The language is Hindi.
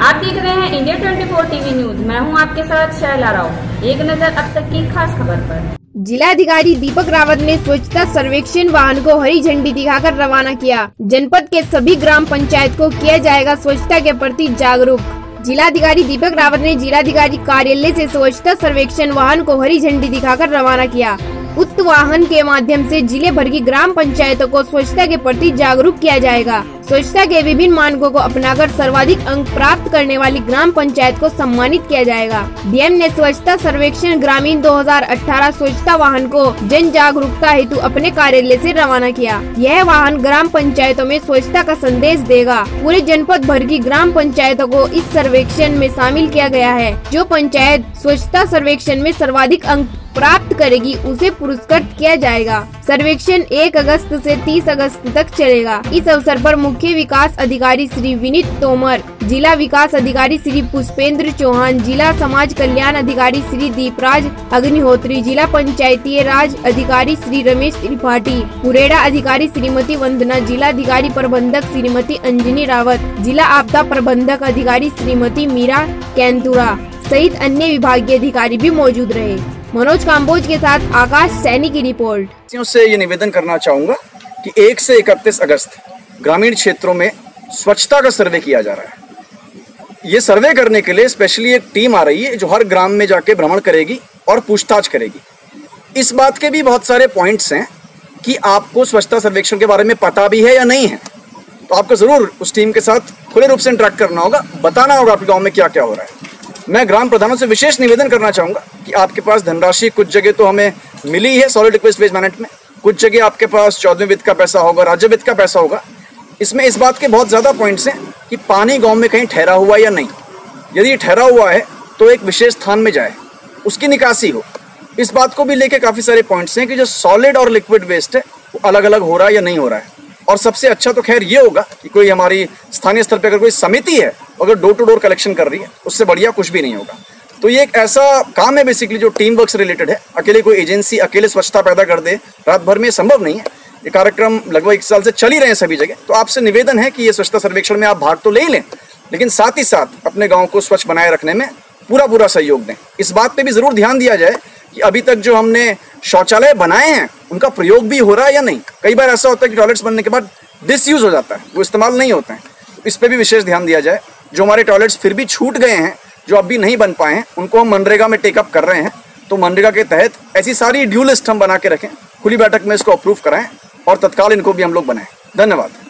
आप देख रहे हैं इंडिया 24 टीवी न्यूज। मैं हूं आपके साथ शैला राव। एक नजर अब तक की खास खबर पर। जिलाधिकारी दीपक रावत ने स्वच्छता सर्वेक्षण वाहन को हरी झंडी दिखाकर रवाना किया। जनपद के सभी ग्राम पंचायत को किया जाएगा स्वच्छता के प्रति जागरूक। जिलाधिकारी दीपक रावत ने जिलाधिकारी कार्यालय से स्वच्छता सर्वेक्षण वाहन को हरी झंडी दिखाकर रवाना किया। उक्त वाहन के माध्यम से जिले भर की ग्राम पंचायतों को स्वच्छता के प्रति जागरूक किया जाएगा। स्वच्छता के विभिन्न मानकों को अपनाकर सर्वाधिक अंक प्राप्त करने वाली ग्राम पंचायत को सम्मानित किया जाएगा। डीएम ने स्वच्छता सर्वेक्षण ग्रामीण 2018 स्वच्छता वाहन को जन जागरूकता हेतु अपने कार्यालय से रवाना किया। यह वाहन ग्राम पंचायतों में स्वच्छता का संदेश देगा। पूरे जनपद भर की ग्राम पंचायतों को इस सर्वेक्षण में शामिल किया गया है। जो पंचायत स्वच्छता सर्वेक्षण में सर्वाधिक अंक प्राप्त करेगी उसे पुरस्कृत किया जाएगा। सर्वेक्षण 1 अगस्त से 30 अगस्त तक चलेगा। इस अवसर पर मुख्य विकास अधिकारी श्री विनीत तोमर, जिला विकास अधिकारी श्री पुष्पेंद्र चौहान, जिला समाज कल्याण अधिकारी श्री दीपराज अग्निहोत्री, जिला पंचायती राज अधिकारी श्री रमेश त्रिपाठी, पुरेड़ा अधिकारी श्रीमती वंदना, जिला अधिकारी प्रबंधक श्रीमती अंजनी रावत, जिला आपदा प्रबंधक अधिकारी श्रीमती मीरा कैंतुरा सहित अन्य विभागीय अधिकारी भी मौजूद रहे। मनोज काम्बोज के साथ आकाश सैनी की रिपोर्ट। से ये निवेदन करना चाहूँगा कि 1 से 31 अगस्त ग्रामीण क्षेत्रों में स्वच्छता का सर्वे किया जा रहा है। ये सर्वे करने के लिए स्पेशली एक टीम आ रही है जो हर ग्राम में जाके भ्रमण करेगी और पूछताछ करेगी। इस बात के भी बहुत सारे पॉइंट्स हैं कि आपको स्वच्छता सर्वेक्षण के बारे में पता भी है या नहीं है, तो आपको ज़रूर उस टीम के साथ खुले रूप से इंटरेक्ट करना होगा, बताना होगा आपके गाँव में क्या क्या हो रहा है। मैं ग्राम प्रधानों से विशेष निवेदन करना चाहूँगा कि आपके पास धनराशि कुछ जगह तो हमें मिली है सॉलिड वेस्ट मैनेजमेंट में, कुछ जगह आपके पास 14वें वित्त का पैसा होगा, राज्य वित्त का पैसा होगा। इसमें इस बात के बहुत ज़्यादा पॉइंट्स हैं कि पानी गांव में कहीं ठहरा हुआ या नहीं। यदि ठहरा हुआ है तो एक विशेष स्थान में जाए, उसकी निकासी हो। इस बात को भी लेके काफ़ी सारे पॉइंट्स हैं कि जो सॉलिड और लिक्विड वेस्ट है वो अलग अलग हो रहा है या नहीं हो रहा है। और सबसे अच्छा तो खैर ये होगा कि कोई हमारी स्थानीय स्तर पर अगर कोई समिति है अगर डोर टू डोर कलेक्शन कर रही है, उससे बढ़िया कुछ भी नहीं होगा। तो ये एक ऐसा काम है बेसिकली जो टीम वर्क से रिलेटेड है। अकेले कोई एजेंसी अकेले स्वच्छता पैदा कर दे रात भर में संभव नहीं है। ये कार्यक्रम लगभग 1 साल से चल ही रहे हैं सभी जगह। तो आपसे निवेदन है कि ये स्वच्छता सर्वेक्षण में आप भाग तो ले ही लें, लेकिन साथ ही साथ अपने गाँव को स्वच्छ बनाए रखने में पूरा सहयोग दें। इस बात पर भी ज़रूर ध्यान दिया जाए कि अभी तक जो हमने शौचालय बनाए हैं उनका प्रयोग भी हो रहा है या नहीं। कई बार ऐसा होता है कि टॉयलेट्स बनने के बाद डिसयूज हो जाता है, वो इस्तेमाल नहीं होते हैं। इस पर भी विशेष ध्यान दिया जाए। जो हमारे टॉयलेट्स फिर भी छूट गए हैं, जो अभी नहीं बन पाए हैं, उनको हम मनरेगा में टेकअप कर रहे हैं। तो मनरेगा के तहत ऐसी सारी ड्यू लिस्ट हम बना के रखें, खुली बैठक में इसको अप्रूव कराएं और तत्काल इनको भी हम लोग बनाएं। धन्यवाद।